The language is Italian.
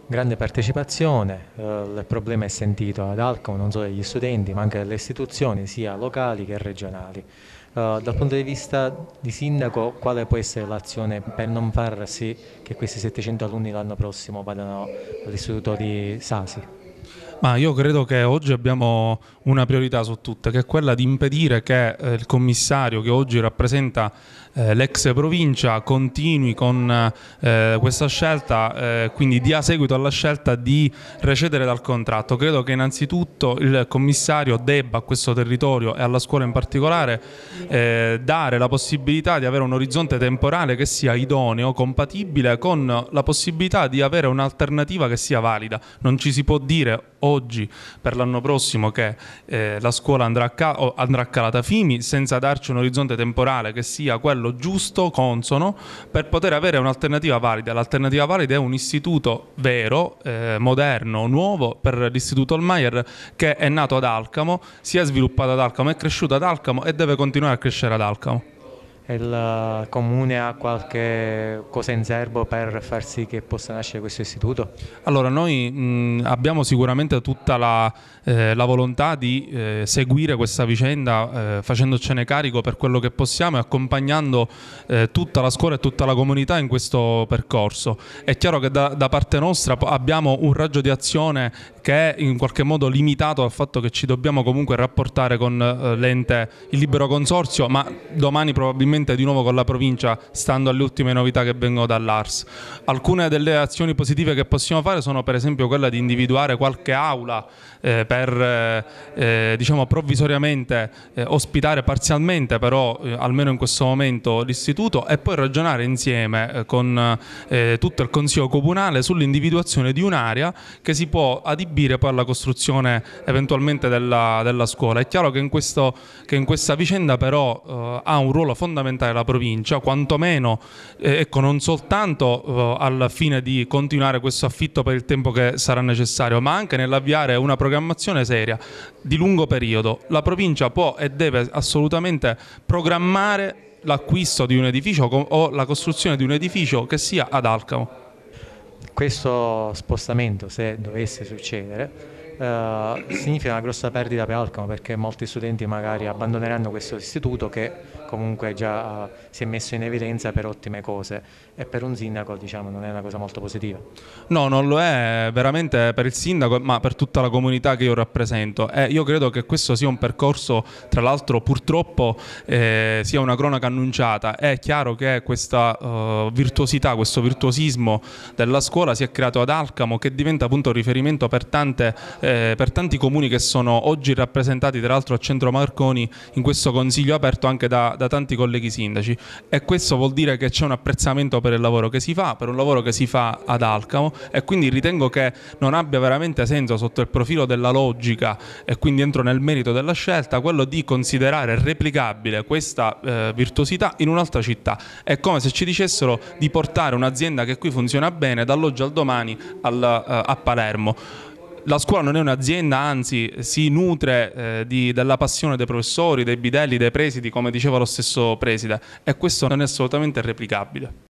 Grande partecipazione, il problema è sentito ad Alcamo non solo dagli studenti ma anche dalle istituzioni sia locali che regionali. Dal punto di vista di sindaco, quale può essere l'azione per non far sì che questi 700 alunni l'anno prossimo vadano all'istituto di Sasi? Ma io credo che oggi abbiamo una priorità su tutte, che è quella di impedire che il commissario che oggi rappresenta l'ex provincia continui con questa scelta, quindi dia seguito alla scelta di recedere dal contratto. Credo che innanzitutto il commissario debba a questo territorio e alla scuola in particolare dare la possibilità di avere un orizzonte temporale che sia idoneo, compatibile con la possibilità di avere un'alternativa che sia valida. Non ci si può dire oggi per l'anno prossimo che la scuola andrà calata Fimi senza darci un orizzonte temporale che sia quello giusto, consono, per poter avere un'alternativa valida. L'alternativa valida è un istituto vero, moderno, nuovo per l'istituto Ohlmeyer, che è nato ad Alcamo, si è sviluppato ad Alcamo, è cresciuto ad Alcamo e deve continuare a crescere ad Alcamo. Il comune ha qualche cosa in serbo per far sì che possa nascere questo istituto? Allora, noi abbiamo sicuramente tutta la volontà di seguire questa vicenda facendocene carico per quello che possiamo e accompagnando tutta la scuola e tutta la comunità in questo percorso. È chiaro che da parte nostra abbiamo un raggio di azione che è in qualche modo limitato dal fatto che ci dobbiamo comunque rapportare con l'ente, il libero consorzio, ma domani probabilmente di nuovo con la provincia, stando alle ultime novità che vengono dall'ARS. Alcune delle azioni positive che possiamo fare sono per esempio quella di individuare qualche aula per diciamo provvisoriamente ospitare parzialmente però almeno in questo momento l'istituto e poi ragionare insieme con tutto il Consiglio Comunale sull'individuazione di un'area che si può adibire poi alla costruzione eventualmente della scuola. È chiaro che in questa vicenda però ha un ruolo fondamentale la provincia, quantomeno ecco, non soltanto al fine di continuare questo affitto per il tempo che sarà necessario, ma anche nell'avviare una programmazione seria di lungo periodo. La provincia può e deve assolutamente programmare l'acquisto di un edificio o la costruzione di un edificio che sia ad Alcamo. Questo spostamento, se dovesse succedere, significa una grossa perdita per Alcamo perché molti studenti magari abbandoneranno questo istituto che comunque già si è messo in evidenza per ottime cose e per un sindaco diciamo non è una cosa molto positiva. No, non lo è veramente per il sindaco, ma per tutta la comunità che io rappresento. E io credo che questo sia un percorso, tra l'altro purtroppo sia una cronaca annunciata. È chiaro che questa virtuosità, questo virtuosismo della scuola si è creato ad Alcamo, che diventa appunto riferimento per tanti comuni che sono oggi rappresentati tra l'altro a Centro Marconi in questo consiglio aperto anche da tanti colleghi sindaci, e questo vuol dire che c'è un apprezzamento per il lavoro che si fa, per un lavoro che si fa ad Alcamo, e quindi ritengo che non abbia veramente senso sotto il profilo della logica, e quindi entro nel merito della scelta, quello di considerare replicabile questa virtuosità in un'altra città. È come se ci dicessero di portare un'azienda che qui funziona bene dall'oggi al domani a Palermo. La scuola non è un'azienda, anzi si nutre della passione dei professori, dei bidelli, dei presidi, come diceva lo stesso preside, e questo non è assolutamente replicabile.